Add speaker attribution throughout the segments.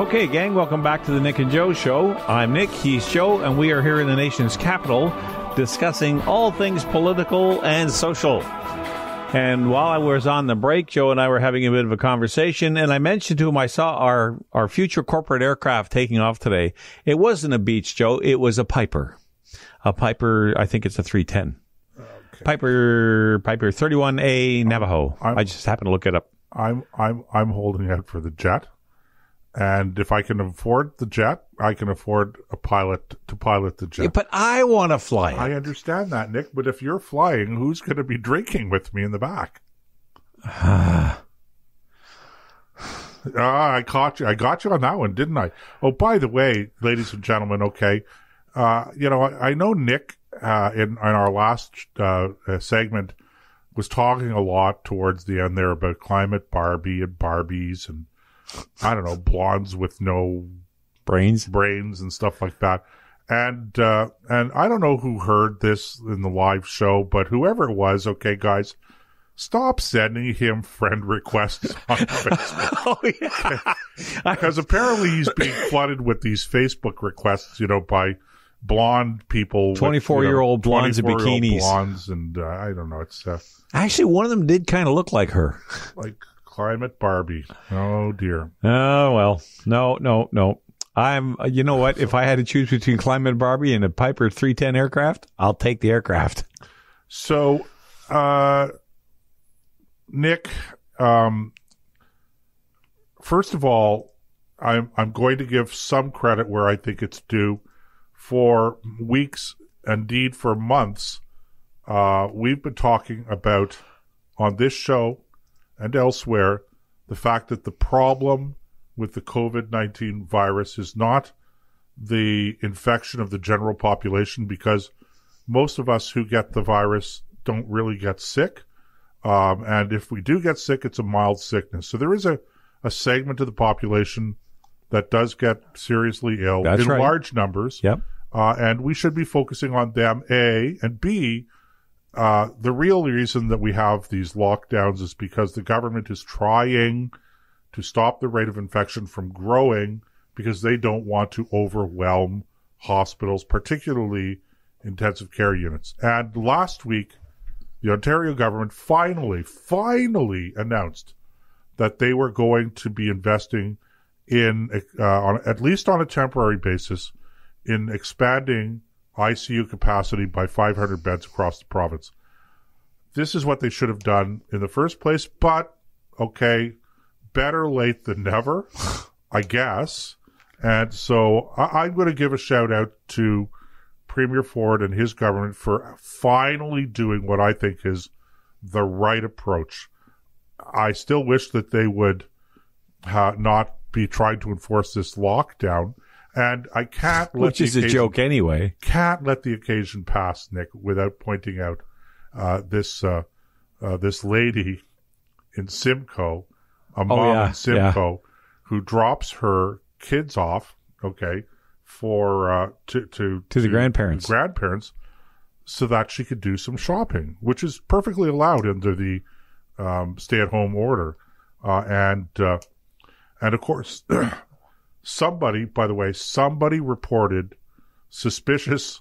Speaker 1: Okay, gang, welcome back to the Nick and Joe Show. I'm Nick, he's Joe, and we are here in the nation's capital discussing all things political and social. And while I was on the break, Joe and I were having a bit of a conversation, and I mentioned to him I saw our future corporate aircraft taking off today. It wasn't a Beech, Joe. It was a Piper. A Piper, I think it's a 310. Okay. Piper 31A Navajo. I just happened to look it up.
Speaker 2: I'm holding out for the jet. And if I can afford the jet, I can afford a pilot to pilot the jet.
Speaker 1: Yeah, but I want to fly it.
Speaker 2: I understand that, Nick. But if you're flying, who's going to be drinking with me in the back? I caught you. I got you on that one, didn't I? Oh, by the way, ladies and gentlemen, okay. I know Nick, in our last, segment was talking a lot towards the end there about climate Barbie and Barbies and, I don't know, blondes with no brains and stuff like that. And I don't know who heard this in the live show, but whoever it was, okay, guys, stop sending him friend requests on Facebook.
Speaker 1: Oh, yeah.
Speaker 2: Because apparently he's being flooded with these Facebook requests, by blonde people.
Speaker 1: 24-year-old blondes in bikinis.
Speaker 2: Blondes, and I don't know. It's
Speaker 1: actually, one of them did kind of look like her.
Speaker 2: Like Climate Barbie. Oh, dear.
Speaker 1: Oh, well. No. You know what? If I had to choose between Climate Barbie and a Piper 310 aircraft, I'll take the aircraft.
Speaker 2: So, Nick, first of all, I'm going to give some credit where I think it's due. For weeks, indeed for months, we've been talking about, on this show and elsewhere, the fact that the problem with the COVID-19 virus is not the infection of the general population, because most of us who get the virus don't really get sick. And if we do get sick, it's a mild sickness. So there is a segment of the population that does get seriously ill.
Speaker 1: That's
Speaker 2: in
Speaker 1: right.
Speaker 2: Large numbers.
Speaker 1: Yep.
Speaker 2: And we should be focusing on them, A, and B, the real reason that we have these lockdowns is because the government is trying to stop the rate of infection from growing because they don't want to overwhelm hospitals, particularly intensive care units. And last week, the Ontario government finally announced that they were going to be investing in, at least on a temporary basis, in expanding ICU capacity by 500 beds across the province. This is what they should have done in the first place, but, okay, better late than never, I guess. And so I'm going to give a shout out to Premier Ford and his government for finally doing what I think is the right approach. I still wish that they would not be trying to enforce this lockdown. And I can't let
Speaker 1: which is a joke anyway.
Speaker 2: Can't let the occasion pass, Nick, without pointing out this lady in Simcoe, a mom in Simcoe, who drops her kids off, okay, for to the grandparents, so that she could do some shopping, which is perfectly allowed under the stay-at-home order, and of course. Somebody reported suspicious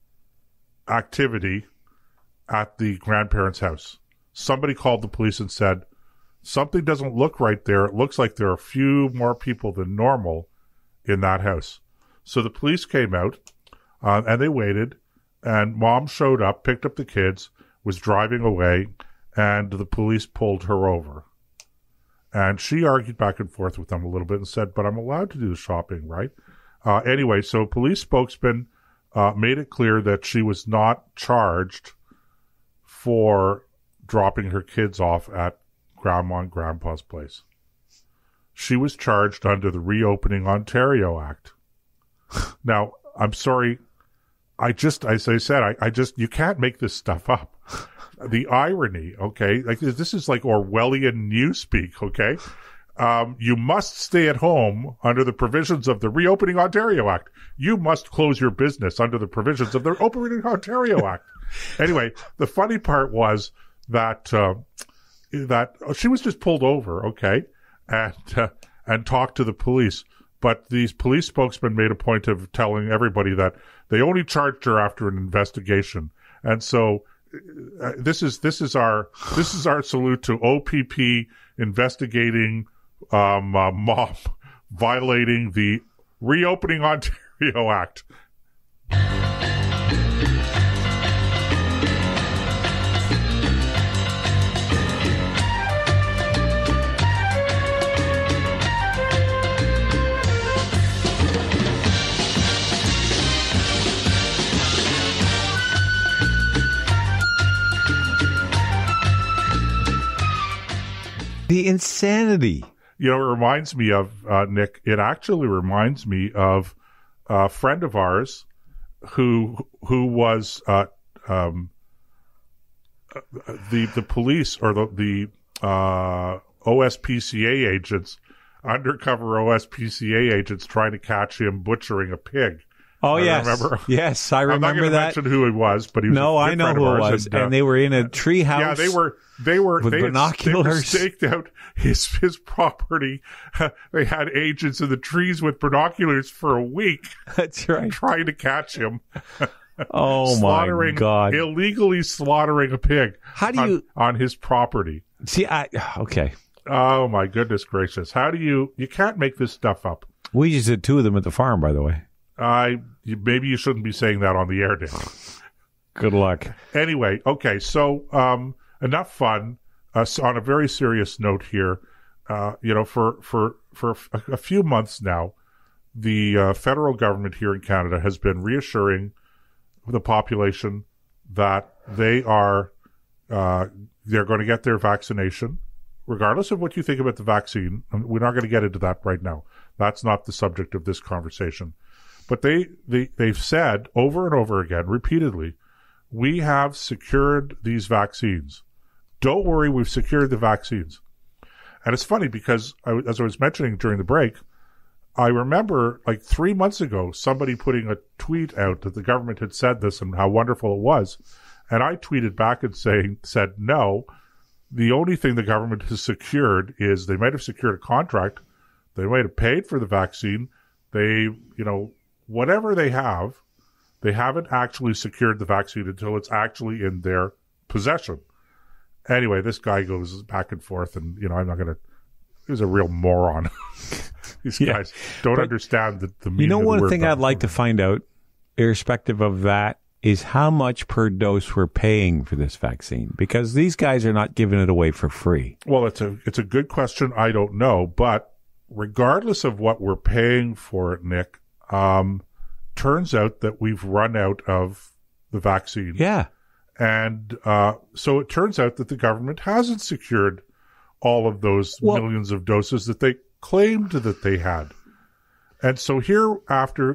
Speaker 2: activity at the grandparents' house. Somebody called the police and said, something doesn't look right there. It looks like there are a few more people than normal in that house. So the police came out, and they waited, and mom showed up, picked up the kids, was driving away, and the police pulled her over. And she argued back and forth with them a little bit and said, but I'm allowed to do the shopping, right? Anyway, so police spokesman made it clear that she was not charged for dropping her kids off at Grandma and Grandpa's place. She was charged under the Reopening Ontario Act. Now, I'm sorry. As I said, you can't make this stuff up. The irony, okay? Like, this is like Orwellian newspeak, okay? You must stay at home under the provisions of the Reopening Ontario Act. You must close your business under the provisions of the Reopening Ontario Act. Anyway, the funny part was that she was just pulled over, okay, and talked to the police. But these police spokesmen made a point of telling everybody that they only charged her after an investigation. And so this is our salute to OPP investigating mob violating the Reopening Ontario Act.
Speaker 1: The insanity.
Speaker 2: You know, it reminds me of, Nick, it actually reminds me of a friend of ours who was the police or the OSPCA agents, undercover OSPCA agents trying to catch him butchering a pig.
Speaker 1: Oh, yes. Yes, I remember
Speaker 2: I'm not going to mention who he was, but he was
Speaker 1: No, I know who it was. And they were in a tree house.
Speaker 2: Yeah, they were with
Speaker 1: binoculars.
Speaker 2: They were staked out his property. They had agents in the trees with binoculars for a week.
Speaker 1: That's right.
Speaker 2: Trying to catch him.
Speaker 1: Oh, my God.
Speaker 2: Illegally slaughtering a pig.
Speaker 1: How do you...
Speaker 2: on his property.
Speaker 1: See, okay.
Speaker 2: Oh, my goodness gracious. How do you can't make this stuff up.
Speaker 1: We just did 2 of them at the farm, by the way.
Speaker 2: Maybe you shouldn't be saying that on the air, Dan.
Speaker 1: Good luck.
Speaker 2: Anyway, okay, so enough fun. So on a very serious note here, for a few months now, the federal government here in Canada has been reassuring the population that they're going to get their vaccination, regardless of what you think about the vaccine. We're not going to get into that right now. That's not the subject of this conversation. But they've said over and over again, repeatedly, we have secured these vaccines. Don't worry, we've secured the vaccines. And it's funny because, as I was mentioning during the break, I remember like 3 months ago, somebody putting a tweet out that the government had said this and how wonderful it was. And I tweeted back and said, no, the only thing the government has secured is they might have secured a contract. They might have paid for the vaccine. They, whatever they haven't actually secured the vaccine until it's actually in their possession. Anyway, this guy goes back and forth, and, I'm not going to... He's a real moron. These guys don't understand the meaning of the word.
Speaker 1: One thing I'd like to find out, irrespective of that, is how much per dose we're paying for this vaccine. Because these guys are not giving it away for free.
Speaker 2: Well, it's a good question. I don't know. But regardless of what we're paying for it, Nick... turns out that we've run out of the vaccine.
Speaker 1: Yeah.
Speaker 2: And so it turns out that the government hasn't secured all of those millions of doses that they claimed that they had. And so hereafter,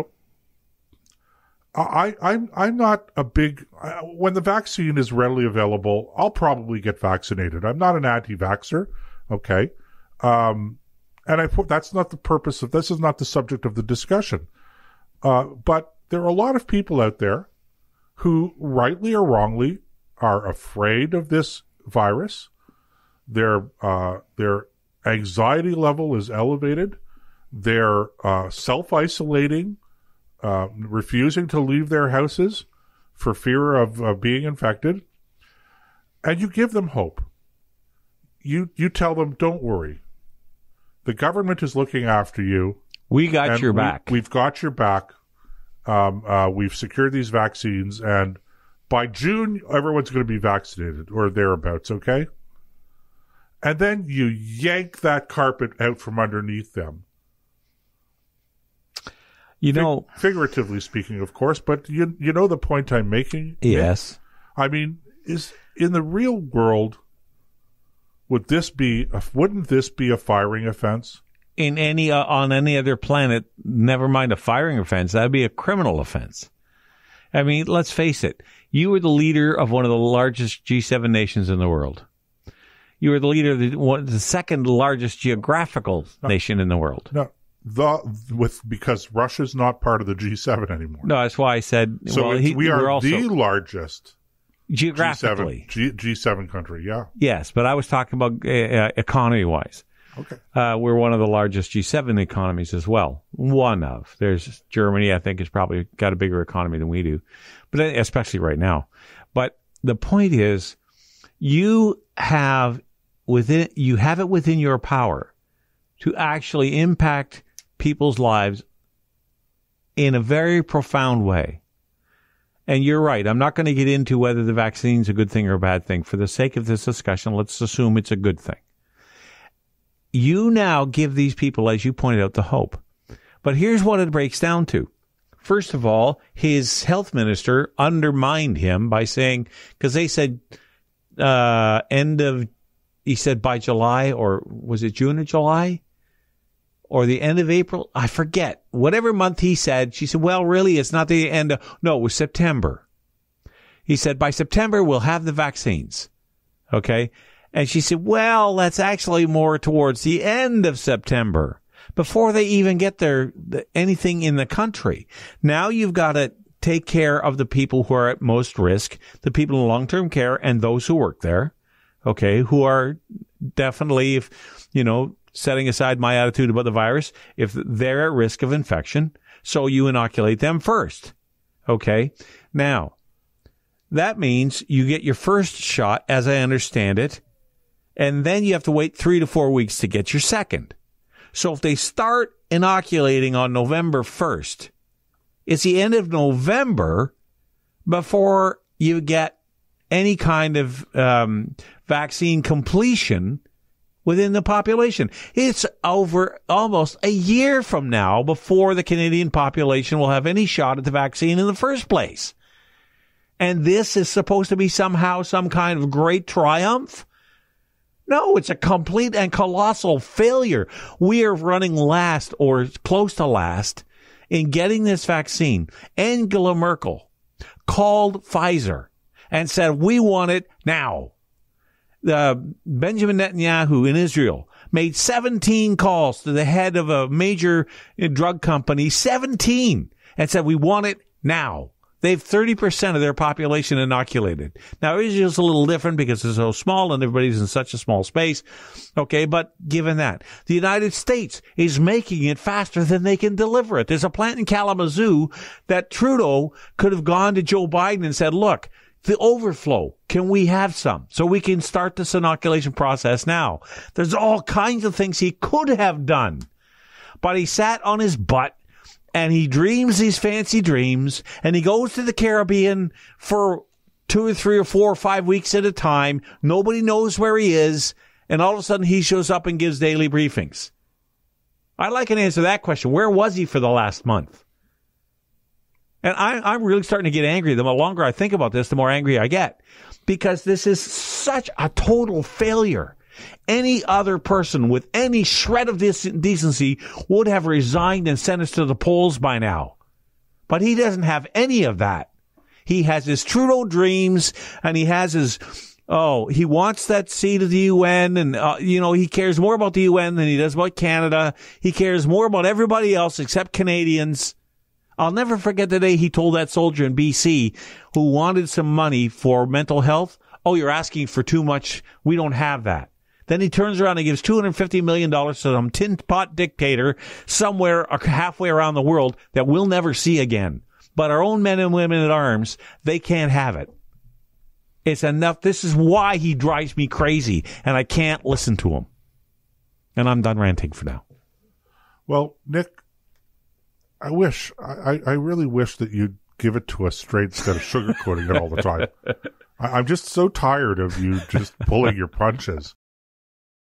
Speaker 2: I'm not a big... when the vaccine is readily available, I'll probably get vaccinated. I'm not an anti-vaxxer, okay? And that's not the purpose of this. Is not the subject of the discussion. But there are a lot of people out there who, rightly or wrongly, are afraid of this virus. Their anxiety level is elevated. They're self-isolating, refusing to leave their houses for fear of being infected. And you give them hope. You tell them, don't worry. The government is looking after you.
Speaker 1: We got your back.
Speaker 2: We've got your back. We've secured these vaccines, and by June, everyone's going to be vaccinated or thereabouts, okay? And then you yank that carpet out from underneath them. Figuratively speaking, of course, but you know the point I'm making?
Speaker 1: Yes.
Speaker 2: I mean, is in the real world... wouldn't this be a firing offense?
Speaker 1: On any other planet, never mind a firing offense, that'd be a criminal offense. I mean, let's face it. You were the leader of one of the largest G7 nations in the world. You were the leader of the second largest geographical nation in the world.
Speaker 2: No, because Russia's not part of the G7 anymore.
Speaker 1: No, that's why I said.
Speaker 2: So we are the largest.
Speaker 1: Geographically.
Speaker 2: G7 country, yeah.
Speaker 1: Yes, but I was talking about economy-wise.
Speaker 2: Okay.
Speaker 1: We're one of the largest G7 economies as well. One of. There's Germany, I think, has probably got a bigger economy than we do, but especially right now. But the point is, you have it within your power to actually impact people's lives in a very profound way. And you're right. I'm not going to get into whether the vaccine's a good thing or a bad thing. For the sake of this discussion, let's assume it's a good thing. You now give these people, as you pointed out, the hope. But here's what it breaks down to. First of all, his health minister undermined him by saying, because they said he said by July, or was it June or July? Or the end of April? I forget. Whatever month he said, she said, well, really, it's not the end of, no, it was September. He said, by September, we'll have the vaccines. Okay? And she said, well, that's actually more towards the end of September, before they even get anything in the country. Now you've got to take care of the people who are at most risk, the people in long-term care and those who work there, okay, who are definitely, if, setting aside my attitude about the virus, if they're at risk of infection, so you inoculate them first, okay? Now, that means you get your first shot, as I understand it, and then you have to wait 3 to 4 weeks to get your second. So if they start inoculating on November 1st, it's the end of November before you get any kind of vaccine completion within the population. It's over almost a year from now before the Canadian population will have any shot at the vaccine in the first place. And this is supposed to be somehow some kind of great triumph? No, it's a complete and colossal failure. We are running last or close to last in getting this vaccine. Angela Merkel called Pfizer and said, we want it now. Benjamin Netanyahu in Israel made 17 calls to the head of a major drug company, 17, and said, we want it now. They have 30% of their population inoculated. Now, Israel's a little different because it's so small and everybody's in such a small space. Okay, but given that, the United States is making it faster than they can deliver it. There's a plant in Kalamazoo that Trudeau could have gone to Joe Biden and said, look, the overflow, can we have some so we can start this inoculation process now? There's all kinds of things he could have done, but he sat on his butt and he dreams these fancy dreams, and he goes to the Caribbean for 2 or 3 or 4 or 5 weeks at a time. Nobody knows where he is, and all of a sudden he shows up and gives daily briefings. I'd like an answer to that question. Where was he for the last month? And I'm really starting to get angry. The longer I think about this, the more angry I get, because this is such a total failure. Any other person with any shred of decency would have resigned and sent us to the polls by now. But he doesn't have any of that. He has his Trudeau dreams, and he has his, he wants that seat of the UN, and, he cares more about the UN than he does about Canada. He cares more about everybody else except Canadians. I'll never forget the day he told that soldier in BC who wanted some money for mental health, you're asking for too much. We don't have that. Then he turns around and gives $250 million to some tin pot dictator somewhere halfway around the world that we'll never see again. But our own men and women at arms, they can't have it. It's enough. This is why he drives me crazy, and I can't listen to him. And I'm done ranting for now.
Speaker 2: Well, Nick, I really wish that you'd give it to us straight instead of sugarcoating it all the time. I'm just so tired of you just pulling your punches.